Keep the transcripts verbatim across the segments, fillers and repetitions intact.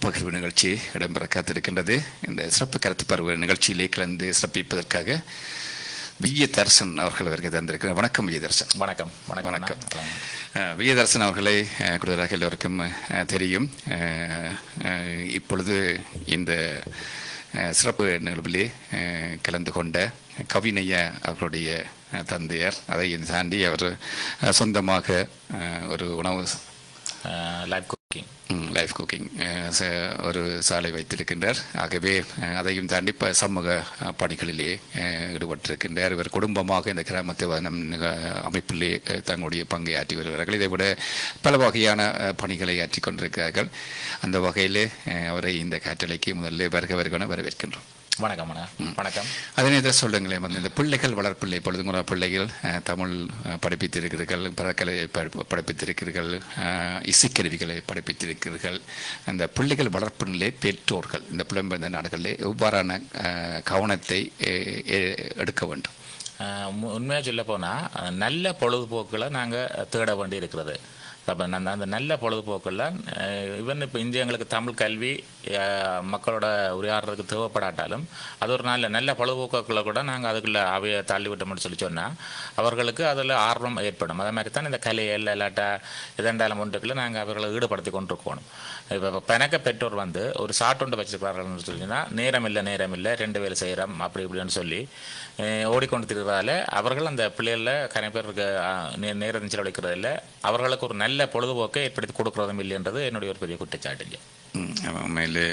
கருத்துப்பகிர்வு நிகழ்ச்சி இடம்பெற காத்திருக்கின்றது. இந்த சிறப்பு கருத்துப்பகிர்வு நிகழ்ச்சியிலே கலந்து சிறப்பிப்பதற்காக விஜயதர்சன் அவர்கள் வருகை தந்திருக்கிறார். வணக்கம் விஜயதர்சன். வணக்கம். வணக்கம். விஜயதர்சன் அவர்களை கூடுதலாக எல்லோருக்கும் தெரியும். இப்பொழுது இந்த சிறப்பு நிகழ்விலே கலந்து கொண்ட கவினையா அவர்களுடைய தந்தையார். அதை தாண்டி அவர் சொந்தமாக ஒரு உணவு லைவ் குக்கிங் லைஃப் குக்கிங் ஒரு சாலை வைத்திருக்கின்றார். ஆகவே அதையும் தாண்டி இப்போ சமூக பணிகளிலே ஈடுபட்டிருக்கின்றார். இவர் குடும்பமாக இந்த கிராமத்து அமைப்பிலே தங்களுடைய பங்கை ஆற்றி வருகிறார்கள். இதை விட பல வகையான பணிகளை ஆற்றி கொண்டிருக்கிறார்கள். அந்த வகையிலே அவரை இந்த காற்றலைக்கு முதல்ல வருக வருகன வரவேற்கின்றோம். வணக்கம். வணக்கம். அதனை எதை சொல்லுங்களேன், வந்து இந்த பிள்ளைகள் வளர்ப்பில்லை பொழுதுங்குற பிள்ளைகள் தமிழ் படிப்பித்திருக்கிறீர்கள், பறக்கலை படிப்பித்திருக்கிறீர்கள், இசைக்கருவிகளை படிப்பித்திருக்கிறீர்கள். அந்த பிள்ளைகள் வளர்ப்பிலே பெற்றோர்கள் இந்த புலம்பெயர்ந்த நாடுகளில் எவ்வாறான கவனத்தை எடுக்க வேண்டும்? உண்மையாக சொல்ல போனால் நல்ல பொழுதுபோக்குகளை நாங்கள் தேட வேண்டி இருக்கிறது. அப்போ நான் அந்த நல்ல பொழுதுபோக்கெல்லாம் ஈவன் இப்போ இந்தியங்களுக்கு தமிழ் கல்வி மக்களோட உரையாடுறதுக்கு தேவைப்படாட்டாலும் அது ஒரு நல்ல நல்ல பொழுதுபோக்குகளை கூட நாங்கள் அதுக்குள்ளே அவையை தள்ளி விட்டோம்னு சொல்லி சொன்னால் அவர்களுக்கு அதில் ஆர்வம் ஏற்படும். அதே மாதிரி தான் இந்த கலையில் இல்லாட்டா இதண்டாலும் ஒன்றுக்குள்ள நாங்கள் அவர்களை ஈடுபடுத்தி கொண்டிருக்கணும். இப்போ பெணக்க பெற்றோர் வந்து ஒரு சாட்டொண்டு வச்சுருக்கிறார்கள்னு சொல்லிங்கன்னா நேரம் இல்லை நேரம் இல்லை ரெண்டு வேலை செய்கிறோம் அப்படி இப்படின்னு சொல்லி ஓடிக்கொண்டு திருக்கிறதால அவர்கள் அந்த பிள்ளைகளில் கரை பேருக்கு நேரம் செலவழிக்கிறதில்ல, அவர்களுக்கு ஒரு நல்ல பொழுதுபோக்கை ஏற்படுத்தி கொடுக்குறதும் இல்லைன்றது என்னுடைய ஒரு பெரிய குற்றச்சாட்டுங்க. உண்மையிலே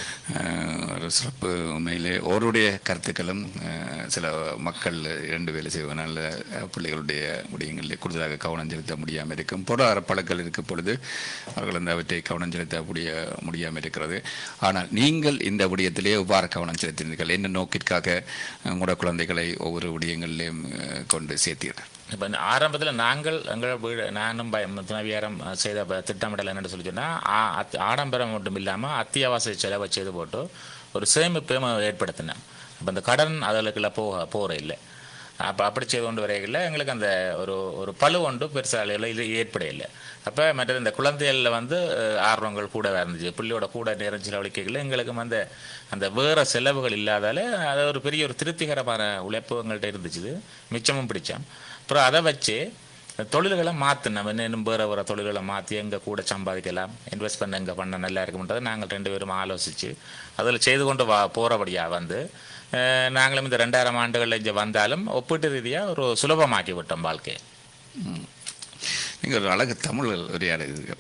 ஒரு சிறப்பு. உண்மையிலே அவருடைய கருத்துக்களும் சில மக்கள் இரண்டு வேலை செய்வதனால பிள்ளைகளுடைய விடயங்களில் கூடுதலாக கவனம் செலுத்த முடியாமல் இருக்கும். பொருளாதார பழக்கங்கள் இருக்கும் பொழுது அவர்கள் அந்த அவற்றை கவனம் செலுத்த முடிய முடியாமல் இருக்கிறது. ஆனால் நீங்கள் இந்த விடயத்திலே எவ்வாறு கவனம் செலுத்தினீர்கள்? என்ன நோக்கிற்காக உங்களோட குழந்தைகளை ஒவ்வொரு விடயங்களிலும் கொண்டு சேர்த்தீர்கள்? இப்போ ஆரம்பத்தில் நாங்கள் எங்கள் வீடு நானும் துணைவியாரம் செய்த திட்டமிடல் என்னென்னு சொல்லி சொன்னால் ஆடம்பரம் மட்டும் இல்லாமல் அத்தியாவசிய செலவை செய்து போட்டு ஒரு சேமிப்பை ஏற்படுத்தினேன். இப்போ இந்த கடன் அதற்குள்ள போக போகிற இல்லை. அப்போ அப்படி செய்து கொண்டு வரையில் எங்களுக்கு அந்த ஒரு ஒரு பழு ஒன்று பெருசாக இது ஏற்பட இல்லை. அப்போ மற்றது இந்த குழந்தைகளில் வந்து ஆர்வங்கள் கூட இருந்துச்சு. பிள்ளையோட கூட நேரம் செலவழிக்கையில் எங்களுக்கு வந்து அந்த வேறு செலவுகள் இல்லாதால அது ஒரு பெரிய ஒரு திருப்திகரமான உழைப்பு எங்கள்கிட்ட இருந்துச்சு. மிச்சமும் பிடிச்சோம். அப்புறம் அதை வச்சு தொழில்களை மாற்றினோம். இன்னும் வேறு வேறு தொழில்களை மாற்றி எங்கே கூட சம்பாதிக்கலாம், இன்வெஸ்ட் பண்ண எங்கே பண்ண நல்லா இருக்கும்ன்றதை நாங்கள் ரெண்டு பேரும் ஆலோசித்து அதில் செய்து கொண்டு வா போகிறபடியாக வந்து நாங்களும் இந்த ரெண்டாயிரம் ஆண்டுகளில் இங்கே வந்தாலும் ஒப்பீட்டு ரீதியாக ஒரு சுலபமாக்கி விட்டோம் வாழ்க்கையை. நீங்கள் ஒரு அழகு தமிழ் உரையாடுகிறீர்கள்.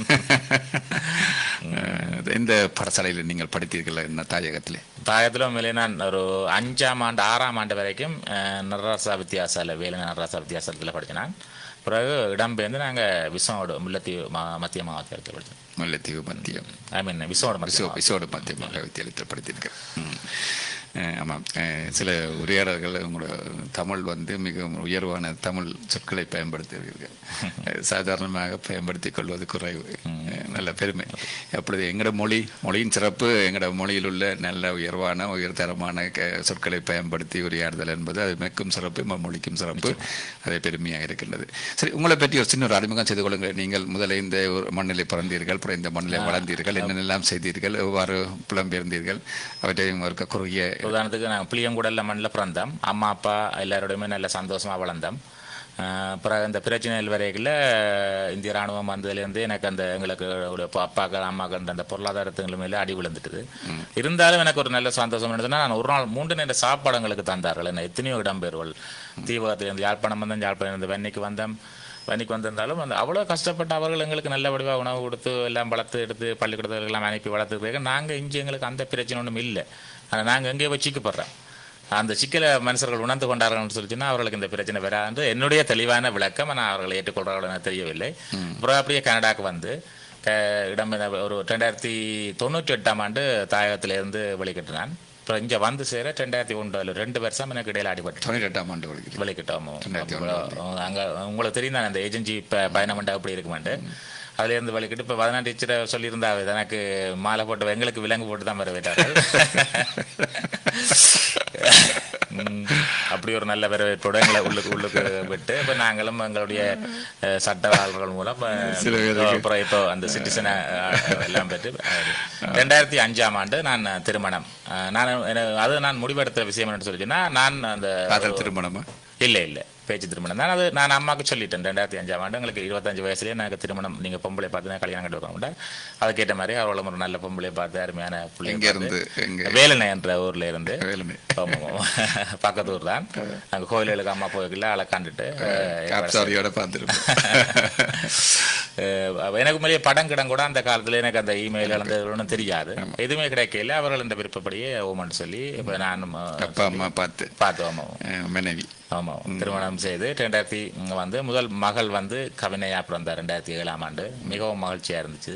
இந்த பாடசாலையில் நீங்கள் படித்தீர்கள் என்ன தாயகத்திலே? தாயகத்தில் உண்மையிலே நான் ஒரு அஞ்சாம் ஆண்டு ஆறாம் ஆண்டு வரைக்கும் நடராசா வித்தியாசாலை வேலை நடராசா வித்தியாசாலத்தில் படித்தேன். பிறகு இடம்பெயர்ந்து நாங்கள் விஸ்வனோடு முல்லைத்தீவு மா மத்திய மகாவித்தியாலயத்தில் படித்தோம். முல்லைத்தீவு மத்தியம் ஐ மீன் விஸ்வனோட விஸ்வ விஸ்வோட மத்திய மகாவித்தியாலயத்தில் படித்திருக்கேன். ஆமாம், சில உரையாடல்கள் உங்களோட தமிழ் வந்து மிக உயர்வான தமிழ் சொற்களை பயன்படுத்துவீர்கள். சாதாரணமாக பயன்படுத்தி கொள்வது குறைவு. நல்ல பெருமை. அப்பொழுது எங்களோட மொழி மொழியின் சிறப்பு எங்களோட மொழியில் உள்ள நல்ல உயர்வான உயர்தரமான சொற்களை பயன்படுத்தி உரையாடுதல் என்பது அது மிகவும் சிறப்பு, மொழிக்கும் சிறப்பு. அதை பெருமையாக இருக்கின்றது. சரி, உங்களை பற்றி ஒரு சின்ன ஒரு அறிமுகம் செய்து கொள்ளுங்கள். நீங்கள் முதல்ல இந்த மண்ணிலை பிறந்தீர்கள், அப்புறம் இந்த மண்ணிலை வளர்ந்தீர்கள், என்னென்னலாம் செய்தீர்கள், எவ்வாறு புலம்பெயர்ந்தீர்கள், அவற்றையும் ஒரு குறுகிய உதாரணத்துக்கு நாங்கள் புளியங்குடல்ல மண்ணில் பிறந்தோம். அம்மா அப்பா எல்லாரோடையுமே நல்ல சந்தோஷமாக வளர்ந்தோம். அப்புறம் இந்த பிரச்சனைகள் வரைகளில் இந்திய இராணுவம் வந்ததுலேருந்து எனக்கு அந்த எங்களுக்கு அப்பாக்கள் அம்மாக்கள் அந்த பொருளாதாரத்துக்கு மேலே அடி விழுந்துட்டுது. இருந்தாலும் எனக்கு ஒரு நல்ல சந்தோஷம் இருந்ததுன்னா நான் ஒரு நாள் மூன்று நேர சாப்பாடு எங்களுக்கு தந்தார்கள். என்ன எத்தனையோ இடம்பெயர்வுகள் தீவிரத்துலேருந்து யாழ்ப்பாணம் வந்தேன், யாழ்ப்பாணம் வெண்ணிக்கு வந்தேன் வன்னிக்கு வந்திருந்தாலும் அந்த அவ்வளோ கஷ்டப்பட்டு அவர்கள் எங்களுக்கு நல்ல வடிவாக உணவு கொடுத்து எல்லாம் வளர்த்து எடுத்து பள்ளிக்கூடத்தில் எல்லாம் அனுப்பி வளர்த்துக்கிறதுக்கு நாங்கள் இங்கே எங்களுக்கு அந்த பிரச்சனை ஒன்றும் இல்லை. ஆனால் நாங்கள் எங்கேயோ போய் சிக்கப்படுறோம். அந்த சிக்கலை மனுஷர்கள் உணர்ந்து கொண்டார்கள்னு சொல்லிச்சுன்னா அவர்களுக்கு இந்த பிரச்சனை வராது என்னுடைய தெளிவான விளக்கம். நான் அவர்களை ஏற்றுக்கொள்றார்கள் எனக்கு தெரியவில்லை. அப்புறம் அப்படியே கனடாவுக்கு வந்து இடம் ஒரு ரெண்டாயிரத்தி தொண்ணூற்றி எட்டாம் ஆண்டு தாயகத்திலேருந்து வெளிக்கிட்டான். அப்புறம் இங்கே வந்து சேர ரெண்டாயிரத்தி ஒன்றில் ரெண்டு வருஷம் எனக்கு இடையில அடிபட்டு தொண்ணூற்றி எட்டாம் ஆண்டு வெளிக்கிட்டோமோ. அங்கே உங்களுக்கு தெரியும் தான் அந்த ஏஜென்சி இப்போ பயணம் பண்ண அப்படி இருக்குமாண்டு அதுலேருந்து வலிக்கிட்டு இப்போ பதினாறு டீச்சரை சொல்லியிருந்தா எனக்கு மாலை போட்டு எங்களுக்கு விலங்கு போட்டு தான் வர விட்டார்கள். அப்படி ஒரு நல்ல வரவேற்போட எங்களை உள்ளுக்கு உள்ளுக்கு விட்டு இப்போ நாங்களும் எங்களுடைய சட்டவாளர்கள் மூலம் அப்புறம் இப்போ அந்த சிட்டிசனை எல்லாம் பெற்று ரெண்டாயிரத்தி அஞ்சாம் ஆண்டு நான் திருமணம் நான் அது நான் முடிவெடுத்த விஷயம் என்னன்னு சொல்லிச்சுன்னா நான் அந்த திருமணமா இல்லை இல்லை பேச்சு திருமணம் தான் அது நான் அம்மாவுக்கு சொல்லிட்டேன் ரெண்டாயிரத்தி அஞ்சாம் ஆண்டு எங்களுக்கு இருபத்தஞ்சு வயசுலேயே எனக்கு திருமணம் நீங்கள் பொம்பளை பார்த்து கல்யாணம் கட்டி வருவாங்க அதுக்கேற்ற மாதிரி அவளை ஒரு நல்ல பொம்பளை பார்த்து அருமையான பிள்ளைங்க இருந்து வேலனை என்ற ஊர்ல இருந்து பக்கத்து ஊர் தான் நாங்கள் கோயிலுக்கு அம்மா போய்க்கல அதை கண்டுட்டு எனக்கு மேலே படம் கிடம் கூட அந்த காலத்துல எனக்கு அந்த இமெயில் அந்த தெரியாது எதுவுமே கிடைக்கல அவர்கள் இந்த விருப்பப்படியே ஓமன் சொல்லி இப்போ நான் அப்பா அம்மா பார்த்து பார்த்தோம் மனைவி ஆமாம் திருமணம் செய்து ரெண்டாயிரத்தி வந்து முதல் மகள் வந்து கவினையா பிறந்தார் ரெண்டாயிரத்தி ஏழாம் ஆண்டு மிகவும் மகிழ்ச்சியா இருந்துச்சு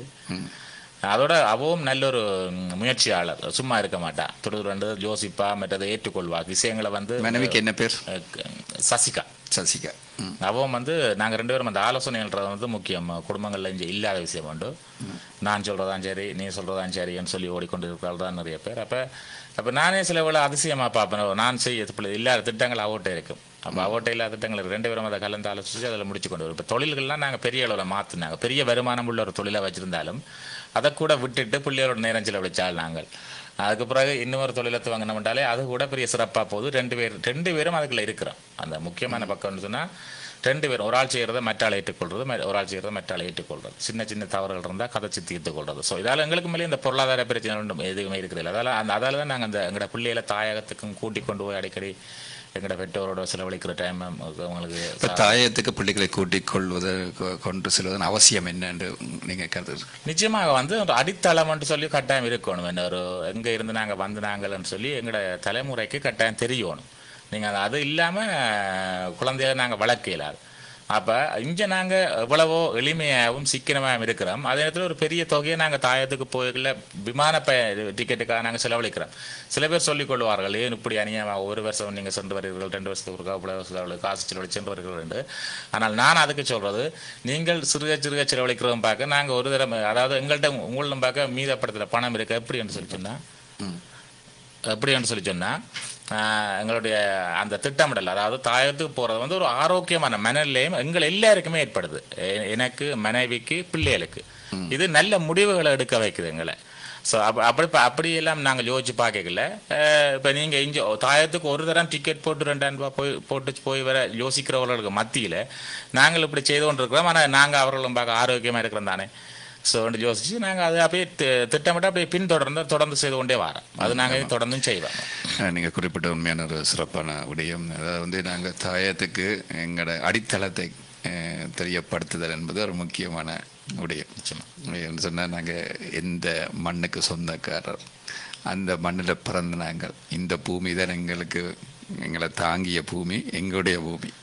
அதோட அவவும் நல்ல ஒரு முயற்சியாளர் சும்மா இருக்க மாட்டா தொடர்ந்து யோசிப்பா மற்றதை ஏற்றுக்கொள்வா விஷயங்களை வந்து மனைவிக்கு என்ன பேர் சசிகா சசிகா அவன் வந்து நாங்கள் ரெண்டு பேரும் அந்த ஆலோசனைன்றது வந்து முக்கியம் குடும்பங்கள்ல இங்கே இல்லாத விஷயம் உண்டு நான் சொல்றதான் சரி நீ சொல்றதான் சரின்னு சொல்லி ஓடிக்கொண்டு இருக்கிறாள் தான் நிறைய பேர் அப்போ அப்போ நானே சில வேளை அதிசயமா பார்ப்பேன் நான் செய்ய இல்லாத திட்டங்கள் அவட்டே இருக்கும் அப்போ அவட்டை இல்லாத திட்டங்கள் ரெண்டு பேரும் அதை கலந்து ஆலோசிச்சு அதில் முடிச்சு கொண்டு வரும் இப்போ தொழில்கள்லாம் நாங்கள் பெரிய அளவில் மாற்றினாங்க பெரிய வருமானம் உள்ள ஒரு தொழிலை வச்சிருந்தாலும் அதை கூட விட்டுட்டு பிள்ளைகளோட நேரம் செலவழிச்சால் நாங்கள் அதுக்கு பிறகு இன்னொரு தொழிலை துவங்கினோம்ட்டாலே அது கூட பெரிய சிறப்பாக போகுது ரெண்டு பேர் ரெண்டு பேரும் அதுக்குள்ள இருக்கிறோம் அந்த முக்கியமான பக்கம்னு சொன்னால் ரெண்டு பேரும் ஒரு ஆள் செய்கிறத மற்றால் ஏற்றுக்கொள்றது ஒரு ஆள் செய்கிறத மற்றால் ஏற்றுக்கொள்றது சின்ன சின்ன தவறுகள் இருந்தால் கதைச்சி தீர்த்து கொள்றது ஸோ இதால் எங்களுக்கு மேலே இந்த பொருளாதார பிரச்சனை ஒன்றும் எதுவுமே இருக்குது இல்லை அதால் அந்த அதால் தான் நாங்கள் அந்த எங்களோட பிள்ளைகளை தாயகத்துக்கும் கூட்டி கொண்டு போய் அடிக்கடி எங்களோட பெற்றோரோட செலவழிக்கிற டைம் அவங்களுக்கு தாயத்துக்கு பிள்ளைகளை கூட்டிக் கொள்வது கொண்டு செல்வதன் அவசியம் என்னன்னு நீங்க கருது நிச்சயமாக வந்து ஒரு அடித்தளம்னு சொல்லி கட்டாயம் இருக்கணும் என்ன ஒரு எங்க இருந்து நாங்க வந்து நாங்கள்னு சொல்லி எங்களோட தலைமுறைக்கு கட்டாயம் தெரியணும் நீங்க அது இல்லாம குழந்தைய நாங்க வளர்க்க இயலாது அப்போ இங்கே நாங்கள் எவ்வளவோ எளிமையாகவும் சிக்கனமாகவும் இருக்கிறோம் அதே நேரத்தில் ஒரு பெரிய தொகையை நாங்கள் தாயத்துக்கு போய்கல விமான ப டிக்கெட்டுக்காக நாங்கள் செலவழிக்கிறோம் சில பேர் சொல்லிக் கொள்வார்கள் ஏன் இப்படி அநியமாக ஒரு வருஷம் நீங்கள் சென்று வருகிறீர்கள் ரெண்டு வருஷத்துக்கு இவ்வளோ காசு செலவழி சென்று வருகிறீர்கள் என்று ஆனால் நான் அதுக்கு சொல்கிறது நீங்கள் சிறுக சிறுக செலவழிக்கிறோம் பார்க்க நாங்கள் ஒரு தடவை அதாவது எங்கள்கிட்ட உங்களும் பார்க்க மீதப்படுத்துகிற பணம் இருக்க எப்படி என்று சொல்லி சொன்னால் எப்படி என்று சொல்லி சொன்னால் எங்களுடைய அந்த திட்டமிடல் அதாவது தாயத்துக்கு போகிறது வந்து ஒரு ஆரோக்கியமான மனநிலையும் எங்கள் எல்லாருக்குமே ஏற்படுது எனக்கு மனைவிக்கு பிள்ளைகளுக்கு இது நல்ல முடிவுகளை எடுக்க வைக்குது எங்களை ஸோ அப்போ அப்படி அப்படி எல்லாம் நாங்கள் யோசிச்சு பார்க்கல இப்போ நீங்கள் இங்கே தாயத்துக்கு ஒரு தரம் டிக்கெட் போட்டு ரெண்டாயிரம் ரூபாய் போய் போட்டு போய் வர யோசிக்கிறவர்களுக்கு மத்தியில் நாங்கள் இப்படி செய்து கொண்டு இருக்கிறோம் ஆனால் நாங்கள் அவர்களும் பார்க்க ஆரோக்கியமாக இருக்கிறோம் தானே ஸோ யோசிச்சு நாங்கள் அதை அப்படியே திட்டமிட்டு அப்படியே பின்தொடர்ந்து தொடர்ந்து செய்து கொண்டே வரோம் அது நாங்கள் தொடர்ந்தும் செய்வோம் நீங்கள் குறிப்பிட்ட உண்மையான ஒரு சிறப்பான விடயம் அதாவது வந்து நாங்கள் தாயத்துக்கு எங்களோட அடித்தளத்தை தெரியப்படுத்துதல் என்பது ஒரு முக்கியமான விடயம் சொன்னால் நாங்கள் எந்த மண்ணுக்கு சொந்தக்காரர் அந்த மண்ணில் பிறந்த நாங்கள் இந்த பூமி தான் எங்களுக்கு எங்களை தாங்கிய பூமி எங்களுடைய பூமி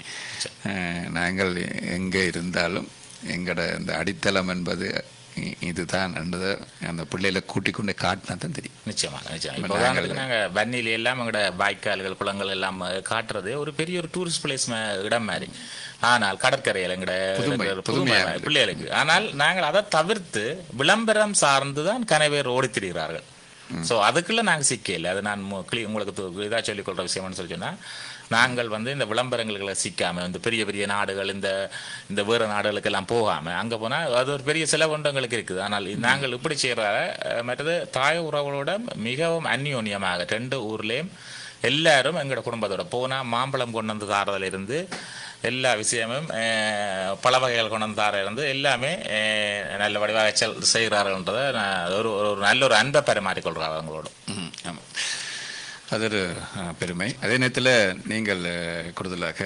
நாங்கள் எங்கே இருந்தாலும் எங்களோட இந்த அடித்தளம் என்பது இதுதான் என்றதை அந்த பிள்ளைகளை கூட்டிக் கொண்டு காட்டினா தான் தெரியும் நிச்சயமாக நிச்சயம் நாங்கள் வன்னியில எல்லாம் எங்களோட வாய்க்கால்கள் குளங்கள் எல்லாம் காட்டுறது ஒரு பெரிய ஒரு டூரிஸ்ட் பிளேஸ் இடம் மாதிரி ஆனால் கடற்கரையில் எங்களோட பிள்ளைகளுக்கு ஆனால் நாங்கள் அதை தவிர்த்து விளம்பரம் சார்ந்துதான் கனவேர் ஓடி திரிகிறார்கள் ஸோ அதுக்குள்ள நாங்கள் சிக்கல அது நான் உங்களுக்கு இதாக சொல்லிக் கொள்ற விஷயம்னு சொல்லி சொன்னா நாங்கள் வந்து இந்த விளம்பரங்களை சிக்காம இந்த பெரிய பெரிய நாடுகள் இந்த இந்த வேறு நாடுகளுக்கு எல்லாம் போகாம அங்க போனா அது ஒரு பெரிய செலவுண்டங்களுக்கு இருக்குது ஆனால் நாங்கள் இப்படி செய்யற மற்றது தாய் உறவுகளோட மிகவும் அந்யோன்யமாக ரெண்டு ஊர்லயும் எல்லாரும் எங்களோட குடும்பத்தோட போனா மாம்பழம் கொண்டு வந்து தாரதுல இருந்து எல்லா விஷயமும் பல வகைகள் கொண்டு வந்து தார இருந்து எல்லாமே நல்ல வடிவாக செய்கிறார்கள்ன்றதை ஒரு ஒரு நல்ல ஒரு அன்பை பரிமாறிக்கொள்றாங்க அவங்களோட. ஆமாம், அது ஒரு பெருமை. அதே நேரத்தில் நீங்கள் கூடுதலாக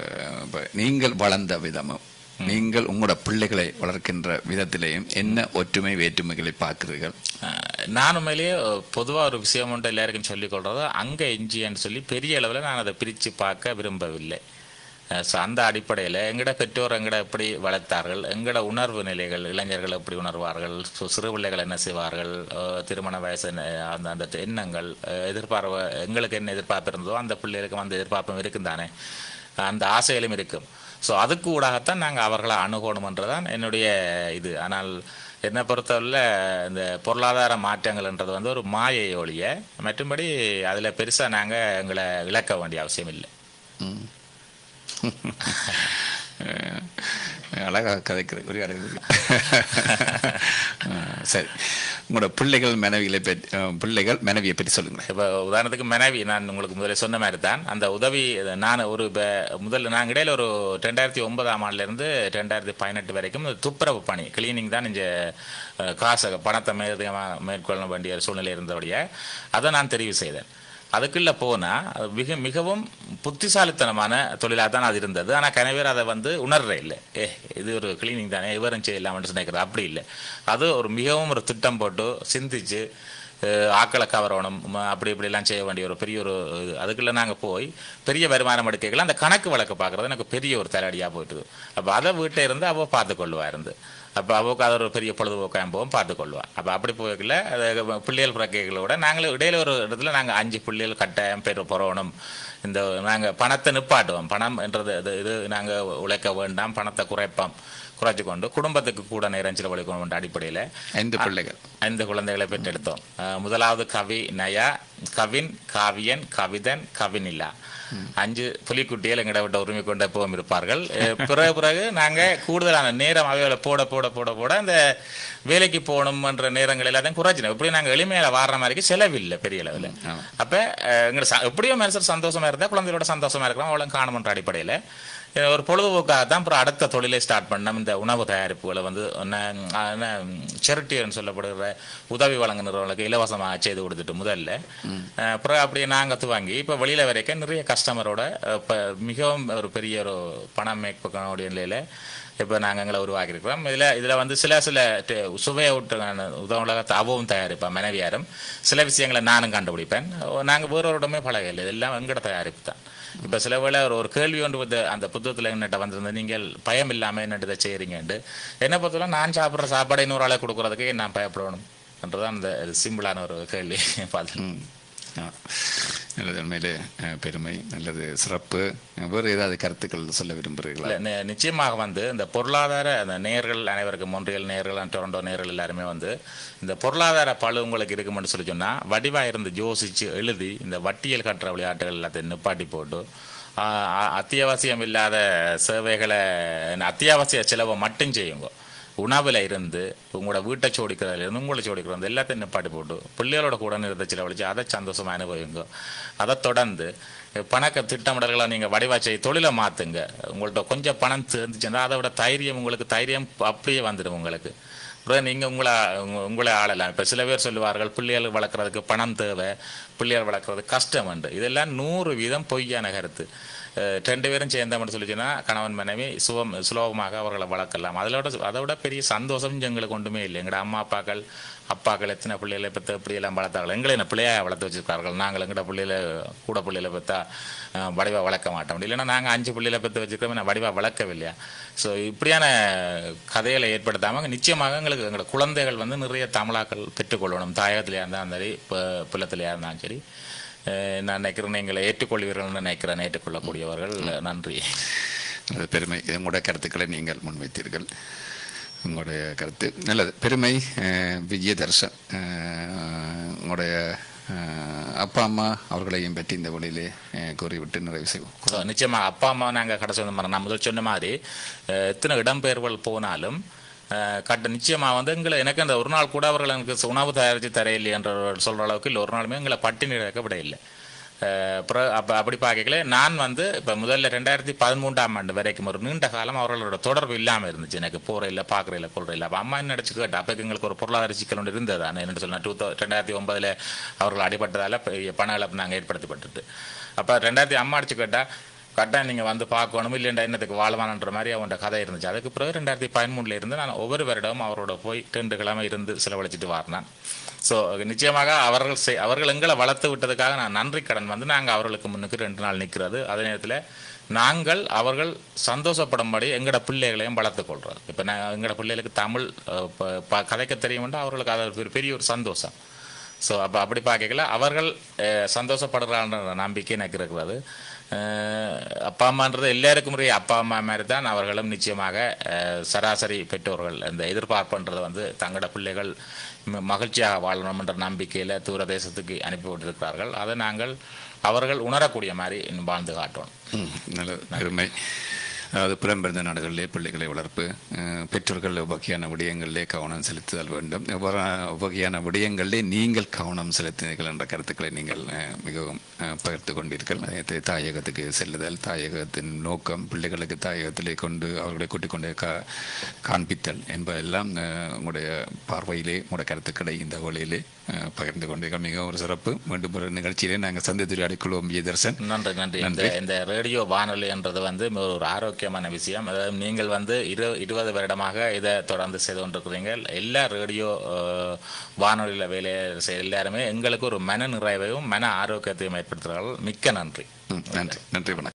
நீங்கள் வளர்ந்த விதமும் நீங்கள் உங்களோட பிள்ளைகளை வளர்க்கின்ற விதத்திலேயும் என்ன ஒற்றுமை வேற்றுமைகளை பார்க்கிறீர்கள்? நான் உண்மையிலேயே பொதுவாக ஒரு விஷயம் ஒன்று எல்லாருக்கும் சொல்லிக் கொள்றது அங்கே எஞ்சின்னு சொல்லி பெரிய அளவில் நான் அதை பிரித்து பார்க்க விரும்பவில்லை. ஸோ அந்த அடிப்படையில் எங்கட பெற்றோர் எங்கட எப்படி வளர்த்தார்கள், எங்கட உணர்வு நிலைகள், இளைஞர்கள் எப்படி உணர்வார்கள், ஸோ சிறு பிள்ளைகள் என்ன செய்வார்கள், திருமண வயசு அந்த அந்த எண்ணங்கள் எதிர்பார்ப்பு எங்களுக்கு என்ன எதிர்பார்ப்பு இருந்ததோ அந்த பிள்ளைகளுக்கும் அந்த எதிர்பார்ப்பும் இருக்கும் தானே, அந்த ஆசைகளும் இருக்கும். ஸோ அதுக்கு ஊடாகத்தான் நாங்கள் அவர்களை அணுகணுமன்றதான் என்னுடைய இது. ஆனால் என்னை பொறுத்தவரையில் இந்த பொருளாதார மாற்றங்கள்ன்றது வந்து ஒரு மாயை ஒழிய மற்றும்படி அதில் பெருசாக நாங்கள் எங்களை இழக்க வேண்டிய அவசியம் இல்லை. அழகாக கதைக்கிறது ஒரு அழகு. சரி, உங்களோட பிள்ளைகள் மனைவிகளை பற்றி பிள்ளைகள் மனைவியை பற்றி சொல்லுங்களேன். இப்போ உதாரணத்துக்கு மனைவி நான் உங்களுக்கு முதல்ல சொன்ன மாதிரி தான் அந்த உதவி நான் ஒரு இப்போ முதல்ல நாங்கள் இடையில ஒரு ரெண்டாயிரத்தி ஒன்பதாம் ஆண்டுலேருந்து ரெண்டாயிரத்தி பதினெட்டு வரைக்கும் துப்புரவு பணி கிளீனிங் தான் இங்கே காசு பணத்தை மே மேற்கொள்ள வேண்டிய சூழ்நிலை இருந்தபடியே அதை நான் தெரிவு செய்தேன். அதுக்குள்ளே போனால் மிக மிகவும் புத்திசாலித்தனமான தொழிலாக தான் அது இருந்தது. ஆனால் கனவேர் அதை வந்து உணர்றே இல்லை. ஏ இது ஒரு கிளீனிங் தானே விவரம் செய்யலாம்னு நினைக்கிறது. அப்படி இல்லை, அது ஒரு மிகவும் ஒரு திட்டம் போட்டு சிந்திச்சு ஆக்களை கவரணும் அப்படி இப்படிலாம் செய்ய வேண்டிய ஒரு பெரிய ஒரு அதுக்குள்ளே நாங்கள் போய் பெரிய வருமானம் எடுக்கலாம். அந்த கணக்கு வழக்கு பார்க்குறது எனக்கு பெரிய ஒரு தலையடியாக போயிட்டுது. அப்போ அதை வீட்டை இருந்து அவள் பார்த்துக்கொள்வா இருந்து அப்போ அவ்வளோக்கு அது ஒரு பெரிய பொழுதுபோக்காகவும் பார்த்துக்கொள்வாள். அப்போ அப்படி போய்க்கல பிள்ளைகள் பிறக்கைகளோட நாங்கள் இடையில ஒரு இடத்துல நாங்கள் அஞ்சு பிள்ளைகள் கட்டாயம் பேர் போகிறோம். இந்த நாங்கள் பணத்தை நிப்பாட்டுவோம். பணம் என்றது இது இது நாங்கள் உழைக்க வேண்டாம், பணத்தை குறைப்போம், குறைச்சி கொண்டு குடும்பத்துக்கு கூட நேரம் செலவழிக்கணும் என்ற அடிப்படையில் ஐந்து பிள்ளைகள் ஐந்து குழந்தைகளை பெற்றெடுத்தோம். முதலாவது கவி நயா, கவின், காவியன், கவிதன், கவினில்லா. அஞ்சு புலிக்குட்டிகள் எங்கட விட்ட உரிமை கொண்ட எப்பவும் இருப்பார்கள். பிறகு பிறகு நாங்கள் கூடுதலான நேரம் அவைகளை போட போட போட போட அந்த வேலைக்கு போகணும்ன்ற நேரங்கள் எல்லாத்தையும் குறைச்சினோம். எப்படி நாங்கள் எளிமையில வாடுற மாதிரி செலவில்லை பெரிய அளவில். அப்போ எங்களை எப்படியோ மனுஷர் சந்தோஷமா இருந்தால் குழந்தைகளோட சந்தோஷமா இருக்கிறோம் அவ்வளோ காணுமன்ற அடிப்படையில் ஒரு பொழுதுபோக்காக தான் அப்புறம் அடுத்த தொழிலை ஸ்டார்ட் பண்ணோம். இந்த உணவு தயாரிப்புகளை வந்து என்ன செரிட்டின்னு சொல்லப்படுகிற உதவி வழங்க நிறுவனங்களுக்கு இலவசமாக செய்து கொடுத்துட்டு முதல்ல அப்புறம் அப்படியே நாங்கள் துவங்கி இப்போ வெளியில் வரைக்கும் நிறைய கஸ்டமரோட இப்போ மிகவும் ஒரு பெரிய ஒரு பணம் மேற்கொள்ளக்கூடிய நிலையில் இப்போ நாங்கள் எங்களை உருவாக்கியிருக்கிறோம். இதில் இதில் வந்து சில சில சுவையூட்டு உதவுலகத்தை அவும் தயாரிப்பேன் மனைவியாரும், சில விஷயங்களை நானும் கண்டுபிடிப்பேன். நாங்கள் வேறொருடமே பழகலை, இதெல்லாம் எங்கட தயாரிப்பு தான். இப்போ சில வேளை ஒரு ஒரு கேள்வி ஒன்று அந்த புத்தகத்தில் என்னட்ட வந்திருந்தது, நீங்கள் பயம் இல்லாமல் என்னட்டு இதை செய்கிறீங்கன்ட்டு. என்னை பொறுத்தவரை நான் சாப்பிட்ற சாப்பாடை இன்னொரு ஆளை கொடுக்குறதுக்கு நான் பயப்படணும் என்றதான் அந்த சிம்பிளான ஒரு கேள்வி பார்த்து. நல்லது, உண்மையிலே பெருமை, நல்லது, சிறப்பு. வேறு ஏதாவது கருத்துக்கள் சொல்ல விரும்புகிறீர்களா? நிச்சயமாக வந்து இந்த பொருளாதார அந்த நேர்கள் அனைவருக்கும் மொன்றியல் நேர்கள் டொரண்டோ நேர்கள் எல்லாருமே வந்து இந்த பொருளாதார பழு உங்களுக்கு இருக்குமென்னு சொல்லி சொன்னால் வடிவாக இருந்து யோசித்து எழுதி இந்த வட்டியல் கட்டுற விளையாட்டுகள் எல்லாத்தையும் நிப்பாட்டி போட்டு அத்தியாவசியம் இல்லாத சேவைகளை அத்தியாவசிய செலவை மட்டும் செய்யுங்க. உணவில் இருந்து உங்களோட வீட்டை சோடிக்கிறதுல இருந்து உங்களை சோடிக்கிறது எல்லாத்தையும் நிப்பாட்டி போட்டு பிள்ளைகளோட கூட நிறுத்த செலவழிச்சு அதை சந்தோஷமாக அனுபவிங்க. அதை தொடர்ந்து பணக்க திட்டமிடல்களை நீங்கள் வடிவா செய்ய தொழிலை மாற்றுங்க. உங்கள்கிட்ட கொஞ்சம் பணம் தெரிஞ்சுச்சுன்னா அதை விட தைரியம் உங்களுக்கு தைரியம் அப்படியே வந்துடும் உங்களுக்கு. அப்புறம் நீங்கள் உங்களை உங்களை ஆளலாம். இப்போ சில பேர் சொல்லுவார்கள் பிள்ளைகள் வளர்க்குறதுக்கு பணம் தேவை, பிள்ளைகள் வளர்க்குறது கஷ்டம் உண்டு. இதெல்லாம் நூறு வீதம் பொய்யான கருத்து. ரெண்டு பேரும் சேர்ந்தோம்னு சொல்லிச்சுன்னா கணவன் மனைவி சுகம் சுலபமாக அவர்களை வளர்க்கலாம். அதோட அதை விட பெரிய சந்தோஷம் எங்களுக்கு ஒன்றுமே இல்லை. எங்களோட அம்மா அப்பாக்கள் அப்பாக்கள் எத்தனை பிள்ளைகளை பெற்ற இப்படியெல்லாம் வளர்த்தார்கள், எங்களை என்ன பிள்ளையாக வளர்த்து வச்சுருக்கார்கள். நாங்கள் எங்கள்ட பிள்ளைகளை கூட பிள்ளைகளை பெற்றா வடிவாக வளர்க்க மாட்டோம். இல்லைன்னா நாங்கள் அஞ்சு பிள்ளைகளை பெற்று வச்சுருக்கோம், நான் வடிவாக வளர்க்கவில்லையா. ஸோ இப்படியான கதைகளை ஏற்படுத்தாமல் நிச்சயமாக எங்களுக்கு எங்களோட குழந்தைகள் வந்து நிறைய தமிழாக்கள் பெற்றுக்கொள்ளணும். தாயகத்திலேயா இருந்தாலும் சரி, இப்போ பிள்ளத்திலேயா இருந்தாலும் சரி. நான் நினைக்கிறேன் எங்களை ஏற்றுக்கொள்வீர்கள் நினைக்கிறேன். ஏற்றுக்கொள்ளக்கூடியவர்கள். நன்றி. பெருமை. உங்களுடைய கருத்துக்களை நீங்கள் முன்வைத்தீர்கள். உங்களுடைய கருத்து நல்லது. பெருமை. விஜயதர்ஷன், உங்களுடைய அப்பா அம்மா அவர்களையும் பற்றி இந்த வழியிலே கூறிவிட்டு நிறைவு செய்வோம். நிச்சயமாக அப்பா அம்மா நாங்கள் கடைசி வந்து நான் முதல் சொன்ன மாதிரி எத்தனை இடம்பெயர்வுகள் போனாலும் கட்ட நிச்சயமாக வந்து எங்களை எனக்கு அந்த ஒரு நாள் கூட அவர்கள் எனக்கு உணவு தயாரித்து தரையில்லை என்ற சொல்கிற அளவுக்கு இல்லை, ஒரு நாளுமே எங்களை பட்டினி இழக்க விட இல்லை. அப்புறம் அப்போ அப்படி பார்க்கல நான் வந்து இப்போ முதல்ல ரெண்டாயிரத்தி பதிமூன்றாம் ஆண்டு வரைக்கும் ஒரு நீண்ட காலம் அவர்களோட தொடர்பு இல்லாமல் இருந்துச்சு. எனக்கு போகிற இல்லை, பார்க்குற இல்லை, கொள்கிற இல்லை. அப்போ அம்மா என்ன நினச்சி கேட்டா அப்போ எங்களுக்கு ஒரு பொருளாதார சிக்கல் ஒன்று இருந்தது. நான் என்ன சொன்னேன், டூ தௌ ரெண்டாயிரத்தி ஒன்பதில் அவர்கள் அடிபட்டதால் பண இழப்பு நாங்கள் ஏற்படுத்தப்பட்டுட்டு அப்போ ரெண்டாயிரத்தி அம்மா அடிச்சு கேட்டால் கட்டாயம் நீங்கள் வந்து பார்க்கணும், இல்லைண்டா என்னத்துக்கு வாழ்வானன்ற மாதிரி அவனோட கதை இருந்துச்சு. அதுக்கு பிறகு ரெண்டாயிரத்தி பதிமூணுல இருந்து நான் ஒவ்வொரு வருடமும் அவரோட போய் ரெண்டு கிழமை இருந்து செலவழிச்சிட்டு வரேன். ஸோ நிச்சயமாக அவர்கள் செய் அவர்கள் எங்களை வளர்த்து விட்டதுக்காக நான் நன்றி கடன் வந்து நாங்கள் அவர்களுக்கு முன்னுக்கு ரெண்டு நாள் நிற்கிறது. அதே நேரத்தில் நாங்கள் அவர்கள் சந்தோஷப்படும்படி எங்களோட பிள்ளைகளையும் வளர்த்து கொள்கிறோம். இப்போ நான் எங்களோட பிள்ளைகளுக்கு தமிழ் கதைக்க தெரியும்னா அவர்களுக்கு அது ஒரு பெரிய ஒரு சந்தோஷம். ஸோ அப்போ அப்படி பார்க்கல அவர்கள் அஹ், சந்தோஷப்படுறான்ற நம்பிக்கை எனக்கு இருக்கிறது. அஹ், அப்பா அம்மான்றது எல்லாருக்கும் முறைய அப்பா அம்மா மாதிரி தான் அவர்களும் நிச்சயமாக அஹ், சராசரி பெற்றோர்கள் அந்த எதிர்பார்ப்புன்றது வந்து தங்களோட பிள்ளைகள் ம- மகிழ்ச்சியாக வாழணும் என்ற நம்பிக்கையில் தூரதேசத்துக்கு அனுப்பிவிட்டிருக்கிறார்கள். அதை நாங்கள் அவர்கள் உணரக்கூடிய மாதிரி இன்னும் வாழ்ந்து காட்டணும். ம், நல்ல அருமை. அதாவது புலம்பெயர்ந்த நாடுகளிலே பிள்ளைகளை வளர்ப்பு, அஹ், பெற்றோர்கள் வகையான விடயங்களிலே கவனம் செலுத்துதல் வேண்டும். இவ்வாறு வகையான விடயங்களிலே நீங்கள் கவனம் செலுத்தினீர்கள் என்ற கருத்துக்களை நீங்கள் அஹ், மிகவும் அஹ், பகிர்ந்து கொண்டீர்கள். அதே தாயகத்துக்கு செல்லுதல், தாயகத்தின் நோக்கம், பிள்ளைகளுக்கு தாயகத்திலே கொண்டு அவர்களை கூட்டிக் கொண்டு கா காண்பித்தல் என்பதெல்லாம் அஹ், உங்களுடைய பார்வையிலே உங்களுடைய கருத்துக்களை இந்த வழியிலே அஹ், பகிர்ந்து கொண்டீர்கள். மிகவும் ஒரு சிறப்பு. மீண்டும் ஒரு நிகழ்ச்சியிலே நாங்கள் சந்தித்து கொள்வோம். விஜயதர்சன், நன்றி நன்றி. இந்த இந்த ரேடியோ வானொலி என்றது வந்து ஒரு ஆரோக்கியமான விஷயம். அதாவது நீங்கள் வந்து இரு இருபது வருடமாக இதை தொடர்ந்து செய்து கொண்டிருக்கிறீங்க. எல்லா ரேடியோ அஹ், வானொலியில் வேலை செய்ய எல்லாருமே எங்களுக்கு ஒரு மன நிறைவையும் மன ஆரோக்கியத்தையும் ஏற்படுத்துகிறார்கள். மிக்க நன்றி. ம், நன்றி நன்றி வணக்கம்.